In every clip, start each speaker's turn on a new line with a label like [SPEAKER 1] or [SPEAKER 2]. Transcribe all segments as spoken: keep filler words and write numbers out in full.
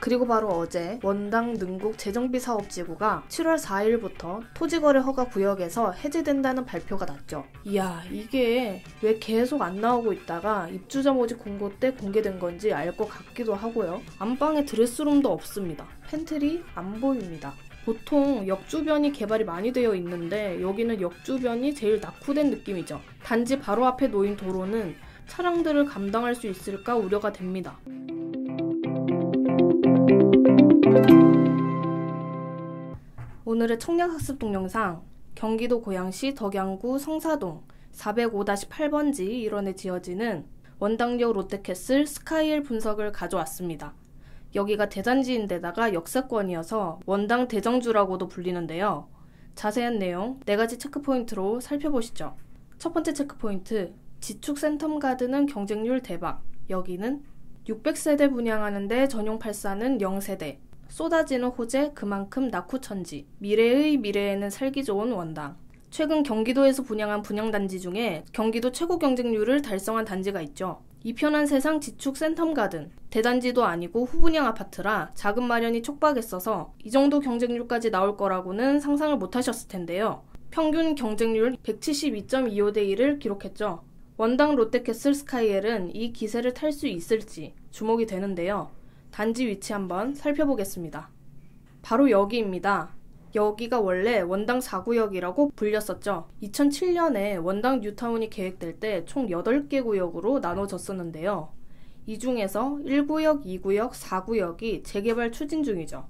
[SPEAKER 1] 그리고 바로 어제 원당 능곡 재정비 사업지구가 칠월 사일부터 토지거래 허가 구역에서 해제된다는 발표가 났죠. 이야, 이게 왜 계속 안 나오고 있다가 입주자 모집 공고 때 공개된 건지 알 것 같기도 하고요. 안방에 드레스룸도 없습니다. 팬트리 안 보입니다. 보통 역 주변이 개발이 많이 되어 있는데 여기는 역 주변이 제일 낙후된 느낌이죠. 단지 바로 앞에 놓인 도로는 차량들을 감당할 수 있을까 우려가 됩니다. 오늘의 청약학습 동영상, 경기도 고양시 덕양구 성사동 사공오 팔 번지 일원에 지어지는 원당역 롯데캐슬 스카이엘 분석을 가져왔습니다. 여기가 대단지인데다가 역세권이어서 원당 대정주라고도 불리는데요. 자세한 내용 네 가지 체크포인트로 살펴보시죠. 첫 번째 체크포인트, 지축 센텀 가드는 경쟁률 대박. 여기는 육백 세대 분양하는데 전용 팔사는 영 세대. 쏟아지는 호재 그만큼 낙후천지. 미래의 미래에는 살기 좋은 원당. 최근 경기도에서 분양한 분양단지 중에 경기도 최고 경쟁률을 달성한 단지가 있죠. 이 편한 세상 지축 센텀 가든. 대단지도 아니고 후분양 아파트라 자금 마련이 촉박했어서 이 정도 경쟁률까지 나올 거라고는 상상을 못하셨을 텐데요. 평균 경쟁률 백칠십이 점 이오 대 일을 기록했죠. 원당 롯데캐슬 스카이엘은 이 기세를 탈 수 있을지 주목이 되는데요. 단지 위치 한번 살펴보겠습니다. 바로 여기입니다. 여기가 원래 원당 사 구역이라고 불렸었죠. 이천칠 년에 원당 뉴타운이 계획될 때 총 여덟 개 구역으로 나눠졌었는데요. 이 중에서 일 구역, 이 구역, 사 구역이 재개발 추진 중이죠.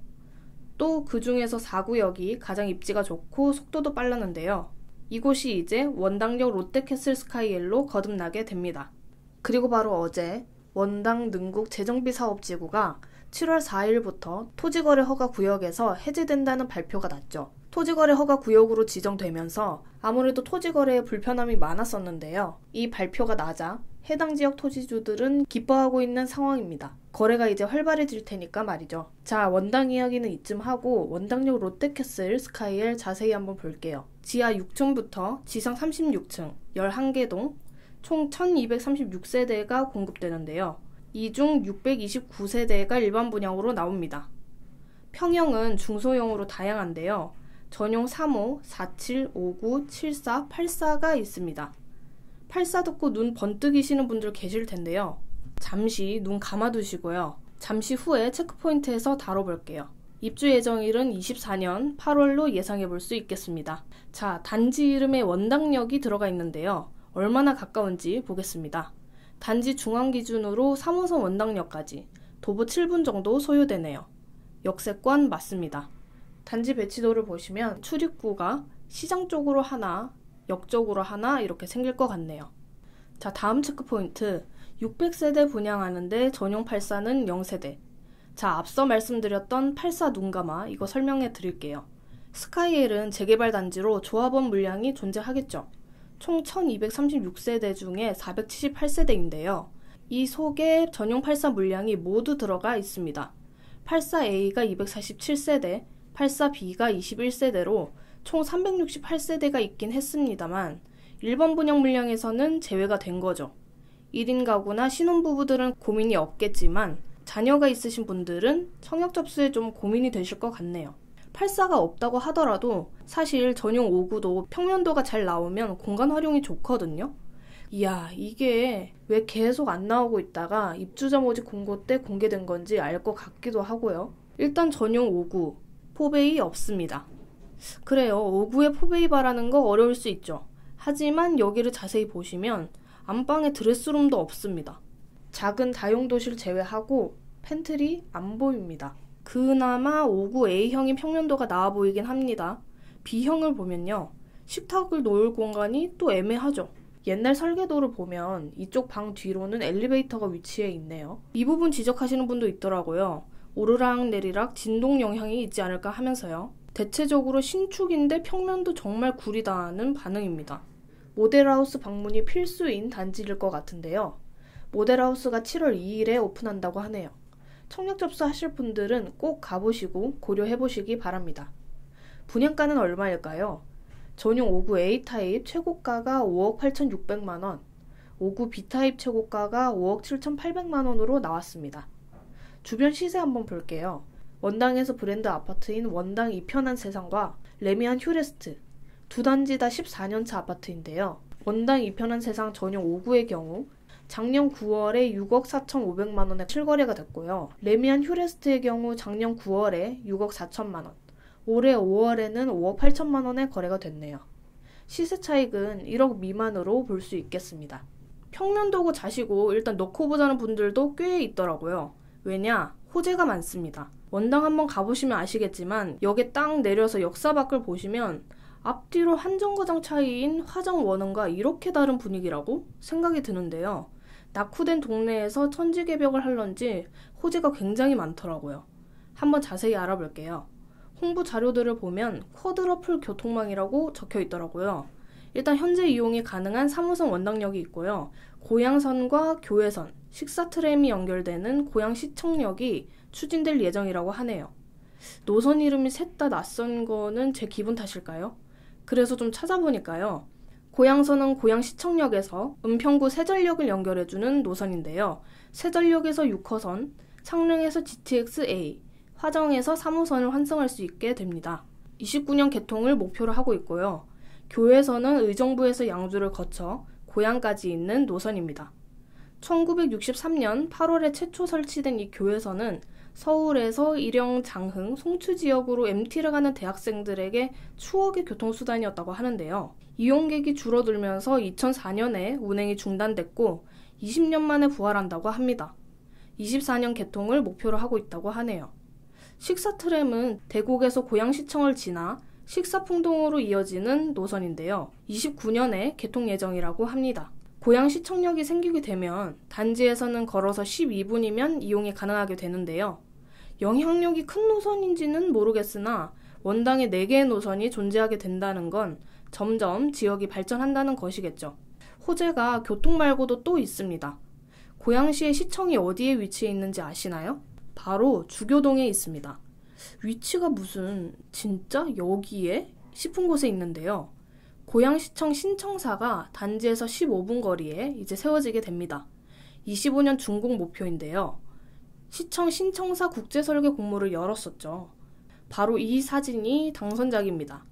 [SPEAKER 1] 또 그 중에서 사 구역이 가장 입지가 좋고 속도도 빨랐는데요. 이곳이 이제 원당역 롯데캐슬 스카이엘로 거듭나게 됩니다. 그리고 바로 어제 원당 능곡 재정비 사업지구가 칠월 사일부터 토지거래 허가 구역에서 해제된다는 발표가 났죠. 토지거래 허가 구역으로 지정되면서 아무래도 토지거래에 불편함이 많았었는데요. 이 발표가 나자 해당 지역 토지주들은 기뻐하고 있는 상황입니다. 거래가 이제 활발해질 테니까 말이죠. 자, 원당 이야기는 이쯤 하고 원당역 롯데캐슬 스카이엘 자세히 한번 볼게요. 지하 육 층부터 지상 삼십육 층, 열한 개 동, 총 천이백삼십육 세대가 공급되는데요. 이 중 육백이십구 세대가 일반 분양으로 나옵니다. 평형은 중소형으로 다양한데요. 전용 삼 호, 사칠, 오구, 칠사, 팔사가 있습니다. 팔사 듣고 눈 번뜩이시는 분들 계실 텐데요. 잠시 눈 감아두시고요. 잠시 후에 체크포인트에서 다뤄볼게요. 입주 예정일은 이십사 년 팔월로 예상해 볼 수 있겠습니다. 자, 단지 이름에 원당역이 들어가 있는데요. 얼마나 가까운지 보겠습니다. 단지 중앙 기준으로 삼 호선 원당역까지 도보 칠 분 정도 소요되네요. 역세권 맞습니다. 단지 배치도를 보시면 출입구가 시장 쪽으로 하나, 역 쪽으로 하나 이렇게 생길 것 같네요. 자, 다음 체크포인트, 육백 세대 분양하는데 전용 팔사는 영 세대. 자, 앞서 말씀드렸던 팔사 눈감아 이거 설명해 드릴게요. 스카이엘은 재개발 단지로 조합원 물량이 존재하겠죠. 총 천이백삼십육 세대 중에 사백칠십팔 세대인데요. 이 속에 전용 팔사 물량이 모두 들어가 있습니다. 팔사 에이가 이백사십칠 세대, 팔사 비가 이십일 세대로 총 삼백육십팔 세대가 있긴 했습니다만 일반 분양 물량에서는 제외가 된 거죠. 일 인 가구나 신혼부부들은 고민이 없겠지만 자녀가 있으신 분들은 청약 접수에 좀 고민이 되실 것 같네요. 팔사가 없다고 하더라도 사실 전용 오구도 평면도가 잘 나오면 공간 활용이 좋거든요. 이야, 이게 왜 계속 안 나오고 있다가 입주자 모집 공고 때 공개된 건지 알 것 같기도 하고요. 일단 전용 오구, 포베이 없습니다. 그래요, 오구에 포베이 바라는 거 어려울 수 있죠. 하지만 여기를 자세히 보시면 안방에 드레스룸도 없습니다. 작은 다용도실 제외하고 팬트리 안 보입니다. 그나마 오구 에이형이 평면도가 나아 보이긴 합니다. B형을 보면요. 식탁을 놓을 공간이 또 애매하죠. 옛날 설계도를 보면 이쪽 방 뒤로는 엘리베이터가 위치해 있네요. 이 부분 지적하시는 분도 있더라고요. 오르락 내리락 진동 영향이 있지 않을까 하면서요. 대체적으로 신축인데 평면도 정말 구리다는 반응입니다. 모델하우스 방문이 필수인 단지일 것 같은데요. 모델하우스가 칠월 이일에 오픈한다고 하네요. 청약 접수하실 분들은 꼭 가보시고 고려해보시기 바랍니다. 분양가는 얼마일까요? 전용 오구 에이 타입 최고가가 오억 팔천육백만 원, 오구 B 타입 최고가가 오억 칠천팔백만 원으로 나왔습니다. 주변 시세 한번 볼게요. 원당에서 브랜드 아파트인 원당 이편한 세상과 레미안 휴레스트 두 단지 다 십사 년차 아파트인데요. 원당 이편한 세상 전용 오 구의 경우 작년 구월에 육억 사천오백만 원에 실거래가 됐고요. 레미안 휴레스트의 경우 작년 구월에 육억 사천만 원, 올해 오월에는 오억 팔천만 원에 거래가 됐네요. 시세 차익은 일억 미만으로 볼 수 있겠습니다. 평면도고 자시고 일단 넣고 보자는 분들도 꽤 있더라고요. 왜냐? 호재가 많습니다. 원당 한번 가보시면 아시겠지만 역에 딱 내려서 역사 밖을 보시면 앞뒤로 한 정거장 차이인 화정 원흥과 이렇게 다른 분위기라고 생각이 드는데요. 낙후된 동네에서 천지개벽을 할런지 호재가 굉장히 많더라고요. 한번 자세히 알아볼게요. 홍보 자료들을 보면 쿼드러플 교통망이라고 적혀 있더라고요. 일단 현재 이용이 가능한 삼 호선 원당역이 있고요. 고양선과 교외선, 식사트램이 연결되는 고양시청역이 추진될 예정이라고 하네요. 노선 이름이 셋 다 낯선 거는 제 기분 탓일까요? 그래서 좀 찾아보니까요. 고양선은 고양시청역에서 은평구 세전역을 연결해주는 노선인데요. 세전역에서 육 호선, 창릉에서 지티엑스에이, 화정에서 삼 호선을 환승할 수 있게 됩니다. 이십구 년 개통을 목표로 하고 있고요. 교외선은 의정부에서 양주를 거쳐 고양까지 있는 노선입니다. 천구백육십삼 년 팔월에 최초 설치된 이 교외선은 서울에서 일영, 장흥, 송추 지역으로 엠티를 가는 대학생들에게 추억의 교통수단이었다고 하는데요. 이용객이 줄어들면서 이천사 년에 운행이 중단됐고 이십 년 만에 부활한다고 합니다. 이십사 년 개통을 목표로 하고 있다고 하네요. 식사트램은 대곡에서 고양시청을 지나 식사풍동으로 이어지는 노선인데요. 이십구 년에 개통 예정이라고 합니다. 고양시청역이 생기게 되면 단지에서는 걸어서 십이 분이면 이용이 가능하게 되는데요. 영향력이 큰 노선인지는 모르겠으나 원당에 네 개의 노선이 존재하게 된다는 건 점점 지역이 발전한다는 것이겠죠. 호재가 교통 말고도 또 있습니다. 고양시의 시청이 어디에 위치해 있는지 아시나요? 바로 주교동에 있습니다. 위치가 무슨 진짜 여기에? 싶은 곳에 있는데요. 고양시청 신청사가 단지에서 십오 분 거리에 이제 세워지게 됩니다. 이십오 년 준공 목표인데요. 시청 신청사 국제설계 공모를 열었었죠. 바로 이 사진이 당선작입니다.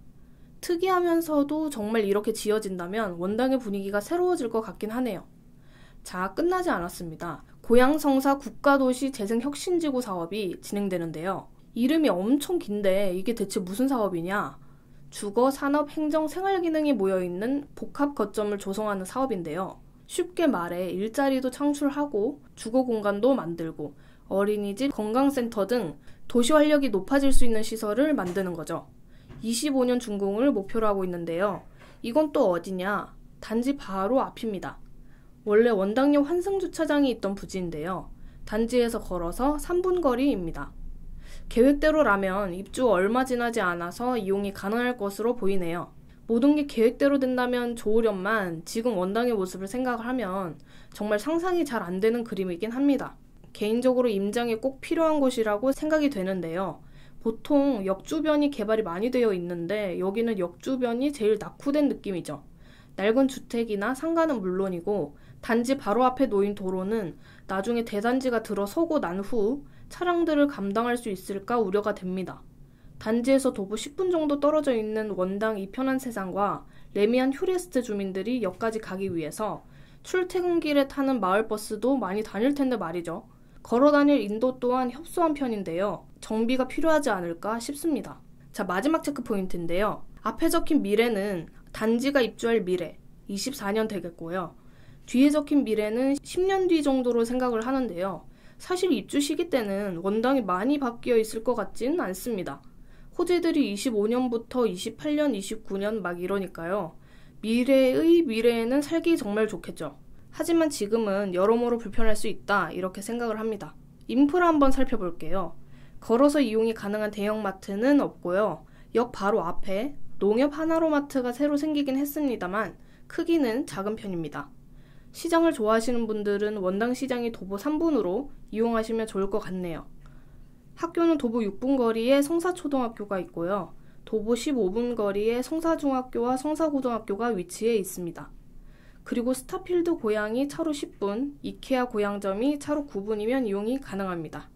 [SPEAKER 1] 특이하면서도 정말 이렇게 지어진다면 원당의 분위기가 새로워질 것 같긴 하네요. 자, 끝나지 않았습니다. 고양성사 국가도시 재생혁신지구 사업이 진행되는데요. 이름이 엄청 긴데 이게 대체 무슨 사업이냐? 주거, 산업, 행정, 생활 기능이 모여있는 복합 거점을 조성하는 사업인데요. 쉽게 말해 일자리도 창출하고 주거 공간도 만들고 어린이집, 건강센터 등 도시 활력이 높아질 수 있는 시설을 만드는 거죠. 이십오 년 준공을 목표로 하고 있는데요. 이건 또 어디냐? 단지 바로 앞입니다. 원래 원당역 환승주차장이 있던 부지인데요. 단지에서 걸어서 삼 분 거리입니다. 계획대로라면 입주 얼마 지나지 않아서 이용이 가능할 것으로 보이네요. 모든 게 계획대로 된다면 좋으련만 지금 원당의 모습을 생각을 하면 정말 상상이 잘 안 되는 그림이긴 합니다. 개인적으로 임장에 꼭 필요한 곳이라고 생각이 되는데요. 보통 역 주변이 개발이 많이 되어 있는데 여기는 역 주변이 제일 낙후된 느낌이죠. 낡은 주택이나 상가는 물론이고 단지 바로 앞에 놓인 도로는 나중에 대단지가 들어서고 난 후 차량들을 감당할 수 있을까 우려가 됩니다. 단지에서 도보 십 분 정도 떨어져 있는 원당 이편한 세상과 레미안 휴레스트 주민들이 역까지 가기 위해서 출퇴근길에 타는 마을버스도 많이 다닐 텐데 말이죠. 걸어 다닐 인도 또한 협소한 편인데요. 정비가 필요하지 않을까 싶습니다. 자, 마지막 체크 포인트인데요. 앞에 적힌 미래는 단지가 입주할 미래, 이십사 년 되겠고요. 뒤에 적힌 미래는 십 년 뒤 정도로 생각을 하는데요. 사실 입주 시기 때는 원당이 많이 바뀌어 있을 것 같지는 않습니다. 호재들이 이십오 년부터 이십팔 년, 이십구 년 막 이러니까요. 미래의 미래에는 살기 정말 좋겠죠. 하지만 지금은 여러모로 불편할 수 있다 이렇게 생각을 합니다. 인프라 한번 살펴볼게요. 걸어서 이용이 가능한 대형마트는 없고요. 역 바로 앞에 농협 하나로마트가 새로 생기긴 했습니다만 크기는 작은 편입니다. 시장을 좋아하시는 분들은 원당시장이 도보 삼 분으로 이용하시면 좋을 것 같네요. 학교는 도보 육 분 거리에 성사초등학교가 있고요. 도보 십오 분 거리에 성사중학교와 성사고등학교가 위치해 있습니다. 그리고 스타필드 고양이 차로 십 분, 이케아 고양점이 차로 구 분이면 이용이 가능합니다.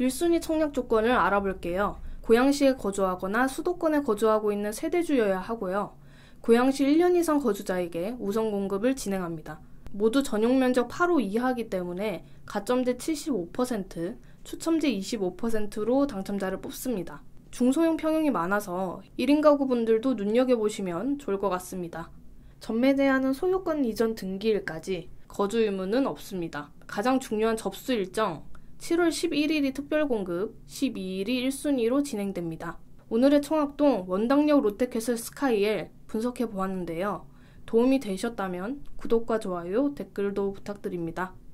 [SPEAKER 1] 일 순위 청약 조건을 알아볼게요. 고양시에 거주하거나 수도권에 거주하고 있는 세대주여야 하고요. 고양시 일 년 이상 거주자에게 우선 공급을 진행합니다. 모두 전용면적 팔 호 이하이기 때문에 가점제 칠십오 퍼센트, 추첨제 이십오 퍼센트로 당첨자를 뽑습니다. 중소형 평형이 많아서 일 인 가구분들도 눈여겨보시면 좋을 것 같습니다. 전매 제한은 소유권 이전 등기일까지, 거주 의무는 없습니다. 가장 중요한 접수 일정, 칠월 십일일이 특별공급, 십이일이 일 순위로 진행됩니다. 오늘의 청학동 원당역 롯데캐슬 스카이엘 분석해 보았는데요. 도움이 되셨다면 구독과 좋아요, 댓글도 부탁드립니다.